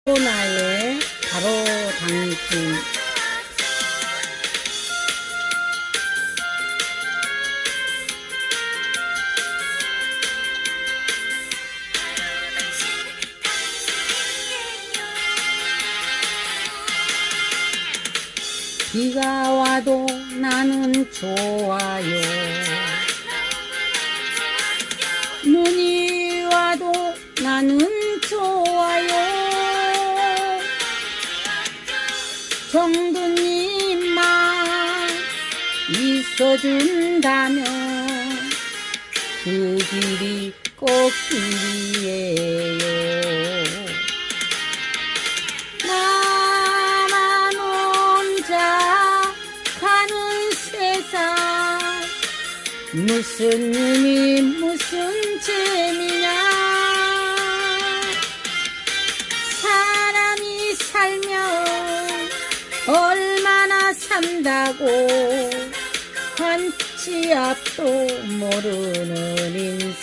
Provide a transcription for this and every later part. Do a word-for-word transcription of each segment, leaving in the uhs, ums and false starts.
나의 바로 당신. 비가 와도 나는 좋아요. 눈이 와도 나는 좋아요. 정두님만 있어준다면 그 길이 꽃길이에요. 나만 혼자 가는 세상 무슨 의미 무슨 재미냐. 사람이 살면 얼마나 산다고 한치 앞도 모르는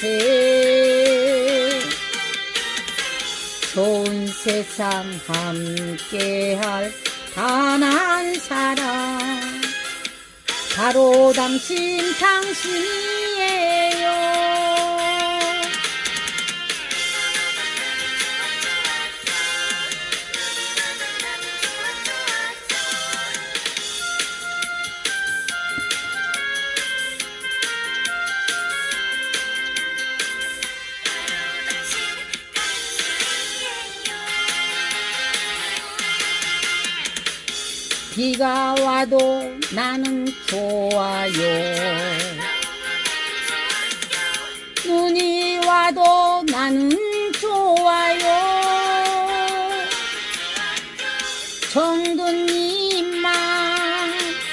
인생. 좋은 세상 함께할 단 한 사람 바로 당신 당신이에요. 비가 와도 나는 좋아요. 눈이 와도 나는 좋아요. 정두님만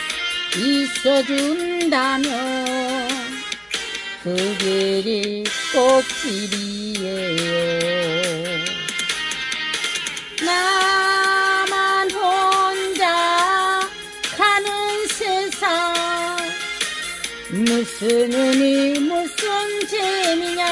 있어준다면 그 길이 꽃길이에요. 나만 혼자 가는 세상 무슨 의미 무슨 재미냐.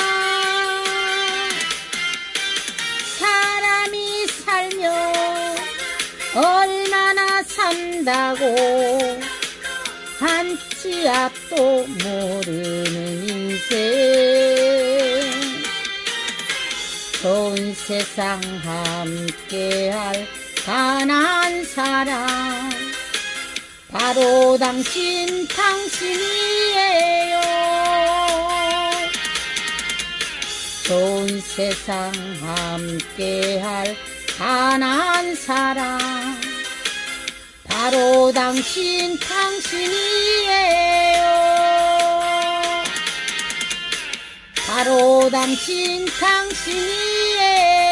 사람이 살면 얼마나 산다고 한치 앞도 모르는 인생. 좋은 세상 함께할 단 한 사람 바로 당신 당신이에요. 좋은 세상 함께할 단 한 사람 바로 당신 당신이에요. 바로 당신 당신이에요.